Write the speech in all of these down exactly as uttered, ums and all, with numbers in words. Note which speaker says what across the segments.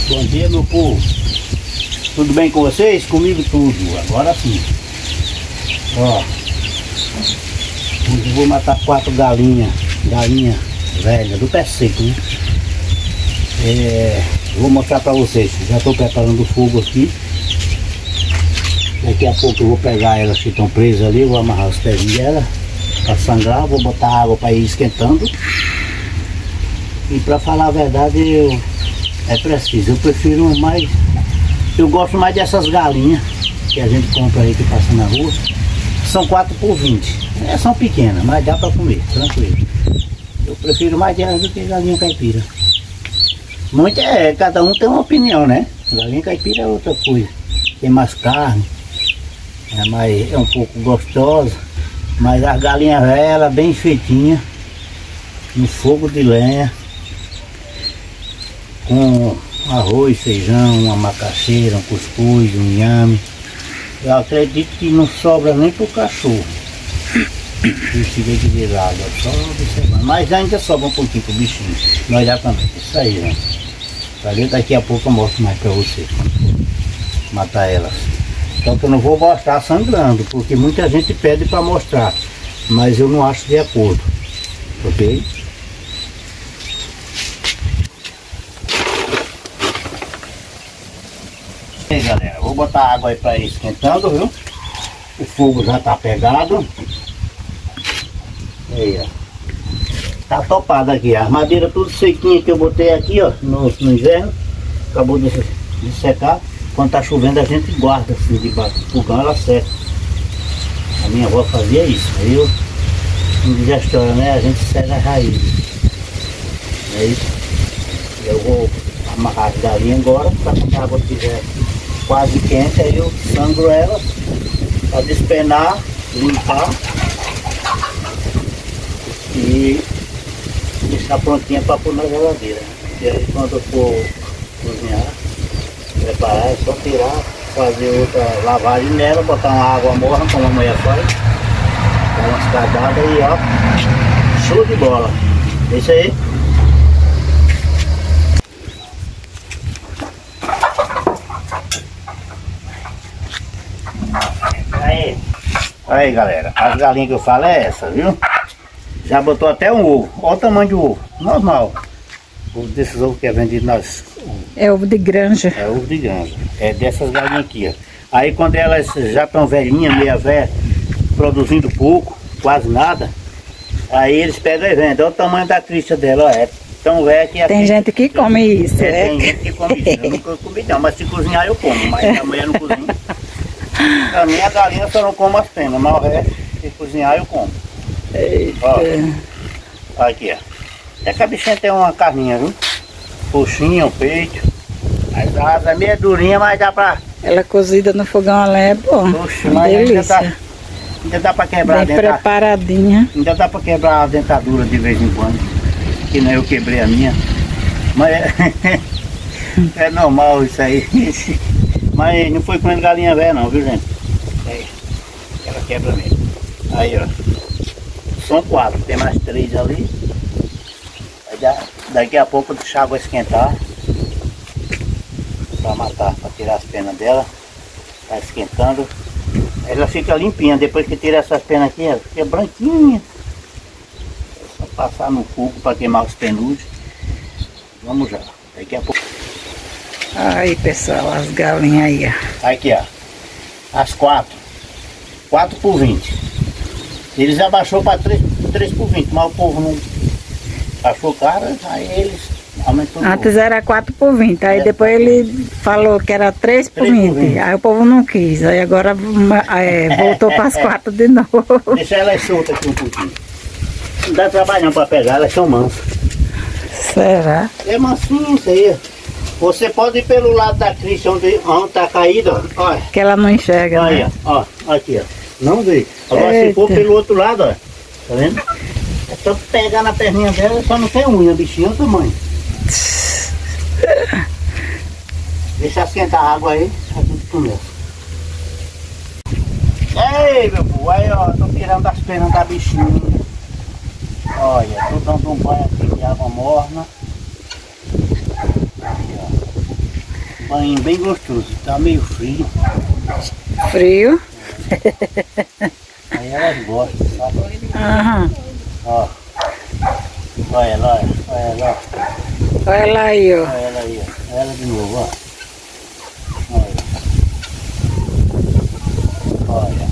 Speaker 1: Bom dia, meu povo. Tudo bem com vocês? Comigo tudo. Agora sim. Ó. Hoje eu vou matar quatro galinhas. Galinha velha, do pé seco, né? É, vou mostrar pra vocês. Já estou preparando o fogo aqui. Daqui a pouco eu vou pegar elas que estão presas ali. Vou amarrar os pezinhos dela para sangrar. Vou botar água para ir esquentando. E para falar a verdade, eu, é preciso. Eu prefiro mais. Eu gosto mais dessas galinhas que a gente compra aí, que passa na rua. São quatro por vinte. É, são pequenas, mas dá para comer, tranquilo. Eu prefiro mais delas do que galinha caipira. Muito é, cada um tem uma opinião, né? Galinha caipira é outra coisa. Tem mais carne, é, mais, é um pouco gostosa. Mas a galinha velha, bem feitinha, no fogo de lenha, com arroz, feijão, uma macaxeira, um cuscuz, um inhame. Eu acredito que não sobra nem pro cachorro. Esse leite de lado, só observando. Mas ainda sobra um pouquinho pro bichinho. Nós já também. Isso aí, gente. Valeu, daqui a pouco eu mostro mais pra vocês quando for matar elas. Só que eu não vou mostrar sangrando, porque muita gente pede pra mostrar. Mas eu não acho de acordo. Ok? E aí, galera, vou botar água aí pra ir esquentando, viu? O fogo já tá pegado. Aí, ó. Tá topado aqui. A madeira tudo sequinha que eu botei aqui, ó, no, no inverno. Acabou de, de secar. Quando tá chovendo a gente guarda assim debaixo do fogão, ela seca. A minha avó fazia isso. Aí eu, não diz a história, né? A gente seca a raiz. É isso. Eu vou amarrar as galinhas agora, para quando a água estiver quase quente, aí eu sangro elas para despenar, limpar e deixar prontinha para pôr na geladeira. E aí quando eu for cozinhar, preparar, é só tirar, fazer outra lavagem nela, botar uma água morna como a mulher faz, dar umas cadadas e ó, show de bola. É isso aí. Aí, aí galera, as galinhas que eu falo é essa, viu? Já botou até um ovo, olha o tamanho do ovo, normal. O desses ovos que é vendido nas...
Speaker 2: É ovo de granja.
Speaker 1: É ovo de granja, é dessas galinhas aqui, ó. Aí quando elas já estão velhinhas, meia velha, produzindo pouco, quase nada, aí eles pegam e vendem. Olha o tamanho da crista dela, ó, é tão velha que...
Speaker 2: Tem gente que come isso,
Speaker 1: é,
Speaker 2: né?
Speaker 1: Tem gente que come isso, eu nunca comi não, mas se cozinhar eu como, mas a mulher não cozinha. A minha galinha só não como as penas, mas o resto, se cozinhar eu como.
Speaker 2: Eita.
Speaker 1: Ó, aqui, ó. Até que a bichinha tem uma carninha, viu? Coxinha, o peito. As asas é meio durinha, mas dá pra...
Speaker 2: Ela cozida no fogão a lenha é bom.
Speaker 1: Poxa, mas ainda dá, ainda dá pra quebrar
Speaker 2: bem
Speaker 1: a dentadura.
Speaker 2: Preparadinha.
Speaker 1: Ainda dá pra quebrar a dentadura de vez em quando. Que nem eu quebrei a minha. Mas é, é normal isso aí. Mas não foi comendo galinha velha não, viu gente? É, ela quebra mesmo. Aí ó. São quatro, tem mais três ali. Aí dá, daqui a pouco eu deixo a água esquentar. Pra matar, pra tirar as penas dela. Tá esquentando. Ela fica limpinha, depois que tira essas penas aqui, ela fica branquinha. É só passar no fogo para queimar os penugem. Vamos já, daqui a pouco.
Speaker 2: Aí pessoal, as galinhas aí, ó.
Speaker 1: Aqui ó, as quatro. quatro por vinte. Eles abaixou para três por vinte, mas o povo não achou caro, aí eles aumentou.
Speaker 2: Antes era quatro por vinte, aí é, depois ele falou que era três por vinte, aí o povo não quis, aí agora é, voltou para as quatro de novo.
Speaker 1: Deixa elas soltas aqui um pouquinho. Não dá trabalho não para pegar, elas são mansas.
Speaker 2: Será?
Speaker 1: É mansinho isso aí. Você pode ir pelo lado da crista onde está caída, ó. Olha.
Speaker 2: Que ela não enxerga,
Speaker 1: aí,
Speaker 2: né?
Speaker 1: ó, ó, aqui, ó. Não vê. Agora
Speaker 2: Eita.
Speaker 1: Se for pelo outro lado, ó. Tá vendo? É só pegar na perninha dela, só não tem unha, bichinho, é o tamanho. Deixa esquentar a água aí, a gente começa. Ei, meu povo, aí ó, tô tirando as penas da bichinha. Olha, tô dando um banho aqui de água morna. Aí, ó. banho bem gostoso. Tá meio frio.
Speaker 2: Frio.
Speaker 1: Aí elas gostam, sabe?
Speaker 2: Aham.
Speaker 1: Ó. Olha ela, olha. Olha ela, ó.
Speaker 2: Olha ela aí, ó.
Speaker 1: Olha ela aí, ó. Olha ela de novo, ó. Olha. Olha.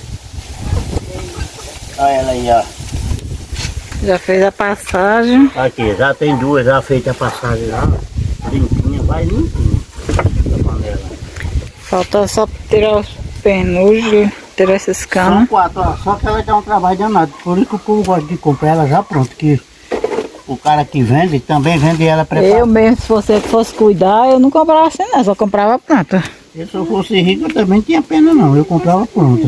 Speaker 1: Olha ela aí, ó.
Speaker 2: Já fez a passagem.
Speaker 1: Aqui, já tem duas, já feita a passagem já. Limpinha, vai limpinha. Da panela.
Speaker 2: Falta só tirar os penugem, tirar esses
Speaker 1: São
Speaker 2: canos.
Speaker 1: quatro, ó. Só que ela dá um trabalho danado. Por isso que o povo gosta de comprar ela já pronta. Que o cara que vende também vende ela preparada.
Speaker 2: Eu mesmo, se você fosse cuidar, eu não comprava assim não, só comprava pronta.
Speaker 1: Se eu fosse rico, eu também não tinha pena não. Eu comprava pronta.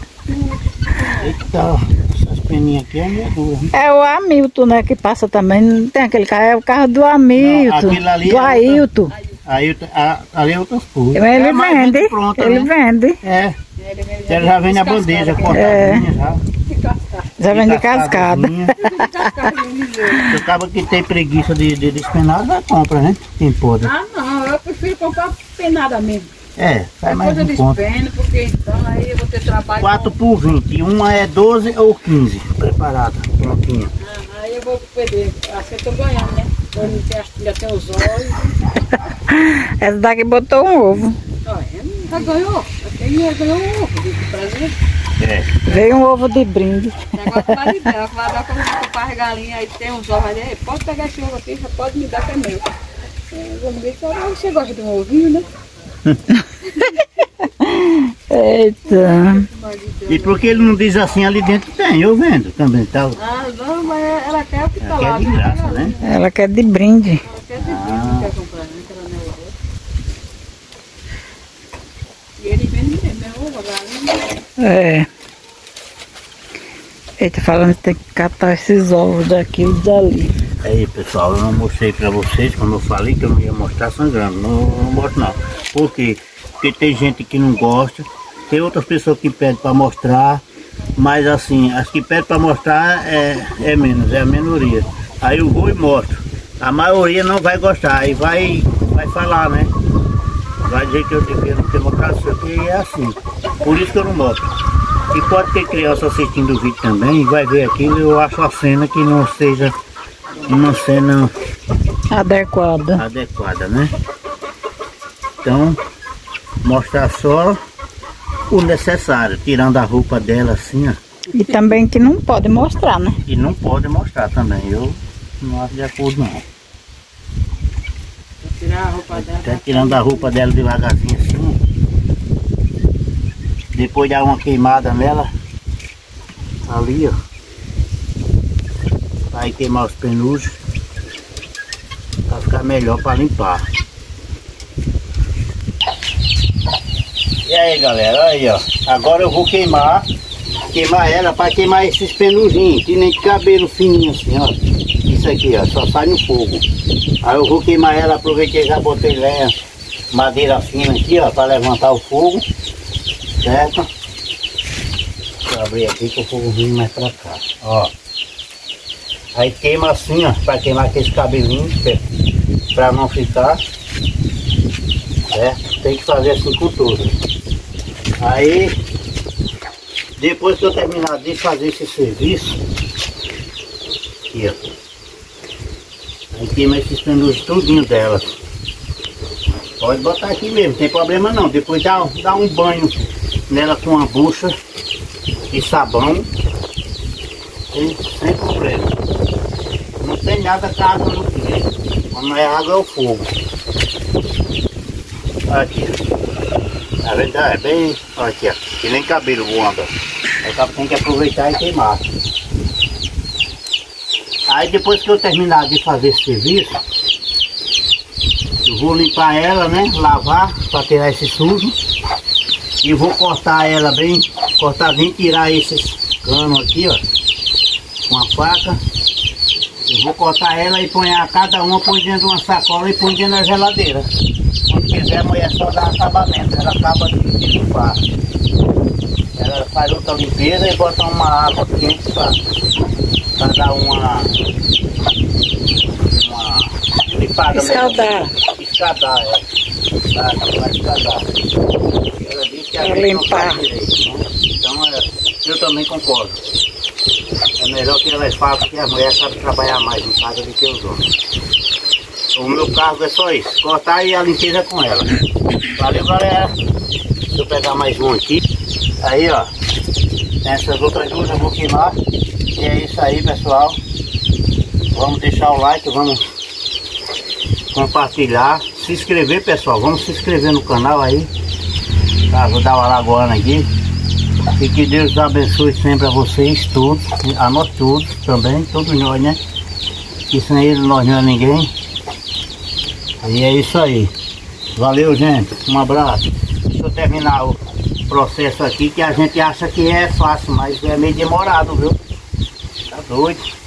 Speaker 1: Eita, essas peninhas aqui é meio duras, né?
Speaker 2: É o Hamilton, né, que passa também. Não tem aquele carro, é o carro do Hamilton,
Speaker 1: aquele ali
Speaker 2: do
Speaker 1: é outra-
Speaker 2: Ailton.
Speaker 1: Aí a, ali é outras coisas.
Speaker 2: Ele
Speaker 1: É, mas
Speaker 2: vende,
Speaker 1: pronta,
Speaker 2: ele
Speaker 1: né?
Speaker 2: vende.
Speaker 1: É. Ele já vem na bandeja, cortadinha já.
Speaker 2: Já vende cascada.
Speaker 1: Se acaba que tem preguiça de, de despenar, já compra, né? Quem pode.
Speaker 3: Ah, não, eu prefiro comprar penada mesmo.
Speaker 1: É, sai mais
Speaker 3: Depois
Speaker 1: um
Speaker 3: eu
Speaker 1: ponto.
Speaker 3: despeno, porque então aí eu vou ter trabalho.
Speaker 1: quatro por vinte. Uma é doze ou quinze. Preparada, prontinha.
Speaker 3: Ah, aí eu vou perder. Assim eu tô ganhando, né? Eu não tenho, já tenho os olhos.
Speaker 2: Essa daqui botou um ovo.
Speaker 3: Olha, já ganhou. Eu tenho, ganhou um ovo de presente.
Speaker 1: É.
Speaker 2: Veio um ovo de brinde.
Speaker 3: Agora que vai dar, vai dar quando eu comprar as galinhas, aí tem uns ovos ali. Pode pegar esse ovo aqui, já pode me dar que é meu. É, vamos ver se você gosta de um ovinho, né?
Speaker 2: Eita.
Speaker 1: E porque ele não diz assim, ali dentro tem, eu vendo também, tá?
Speaker 3: Ah, não, mas ela quer o que tá
Speaker 1: Ela
Speaker 3: lá.
Speaker 1: quer de
Speaker 3: né?
Speaker 1: graça, né?
Speaker 2: Ela quer de brinde.
Speaker 3: Ela quer de brinde, não quer comprar, né? Que ela não é ovo. E ele vende mesmo, é ovo, galinha.
Speaker 2: É. Eita, falando que tem que catar esses ovos daqui e dali.
Speaker 1: Aí pessoal, eu não mostrei pra vocês, como eu falei que eu não ia mostrar sangrando, não, não mostro não. Por quê? Porque tem gente que não gosta, tem outras pessoas que pedem pra mostrar, mas assim, as que pedem pra mostrar é, é menos, é a minoria. Aí eu vou e mostro. A maioria não vai gostar, aí vai, vai falar, né? Vai dizer que eu devia não ter mostrado isso aqui, e é assim. Por isso que eu não mostro. E pode ter criança assistindo o vídeo também, e vai ver aquilo, eu acho a cena que não seja uma cena
Speaker 2: Adequada.
Speaker 1: adequada, né? Então, mostrar só o necessário, tirando a roupa dela assim, ó.
Speaker 2: E também que não pode mostrar, né?
Speaker 1: E não pode mostrar também, eu não acho de acordo não.
Speaker 3: Vou tirar a roupa dela.
Speaker 1: Até tirando a roupa dela devagarzinho assim. Depois dá uma queimada nela. Ali, ó. Aí queimar os penugem. Pra ficar melhor pra limpar. E aí galera, aí ó. Agora eu vou queimar. Queimar ela para queimar esses penuginhos. Que nem de cabelo fininho assim, ó. Isso aqui, ó. Só sai no fogo. Aí eu vou queimar ela, aproveitei já botei lenha, madeira fina aqui, ó. Para levantar o fogo. Certo? Deixa eu abrir aqui que o fogo vem mais pra cá. Ó. Aí queima assim, ó. Para queimar aqueles cabelinhos. Para não ficar. Certo? Tem que fazer assim com tudo. Aí, depois que eu terminar de fazer esse serviço, aqui ó, aí queima esses penduros tudinho dela. Pode botar aqui mesmo, não tem problema não. Depois dá, dá um banho nela com uma bucha e sabão, sem, sem problema. Não tem nada que a água não tire. Quando não é água é o fogo. Aqui, a verdade é bem, aqui ó, que nem cabelo voando. Aí tem que aproveitar e queimar. Aí depois que eu terminar de fazer esse serviço, eu vou limpar ela, né, lavar para tirar esse sujo. E vou cortar ela bem, cortadinho, tirar esses canos aqui ó, com a faca. Eu vou cortar ela e põe a cada uma, põe dentro de uma sacola e põe dentro da geladeira. Quando quiser a mulher só dá acabamento, ela acaba de, de limpar. Ela faz outra limpeza e bota uma água quente para dar uma, uma limpada
Speaker 2: Escaldar.
Speaker 1: melhor. escadar, é. Tá, vai escadar. Ela disse que a gente não faz direito, né? Então é, eu também concordo. É melhor que elas façam, porque a mulher sabe trabalhar mais em casa do que os homens. O meu cargo é só isso, cortar e a limpeza com ela. Valeu, galera. Deixa eu pegar mais um aqui. Aí, ó. Essas outras duas eu vou queimar. E é isso aí, pessoal. Vamos deixar o like, vamos compartilhar, se inscrever, pessoal. Vamos se inscrever no canal aí. Tá, vou dar uma lagoana aqui. E que Deus abençoe sempre a vocês, todos. A nós todos também, todos nós, né? Que sem ele nós não é ninguém. E é isso aí. Valeu, gente. Um abraço. Deixa eu terminar o processo aqui, que a gente acha que é fácil, mas é meio demorado, viu? Tá doido?